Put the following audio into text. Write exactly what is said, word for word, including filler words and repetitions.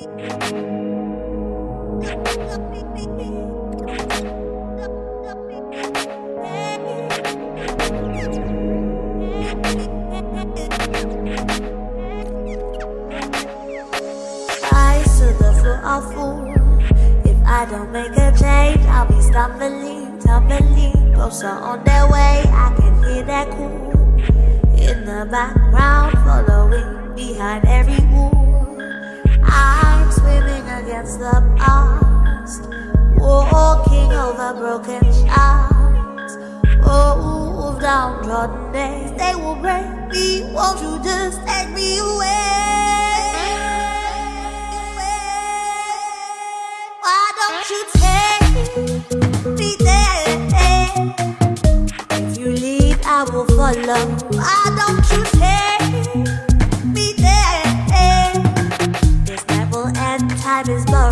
I don't make a change, I'll be stumbling, tumbling. Closer on their way, I can hear that cool in the background, following behind every wall. I'm swimming against the past, walking over broken shards. Oh, downtrodden days, they will break me. Won't you just take me away? You take me there. If you leave, I will follow. Why don't you take me there? This never end, time is gone.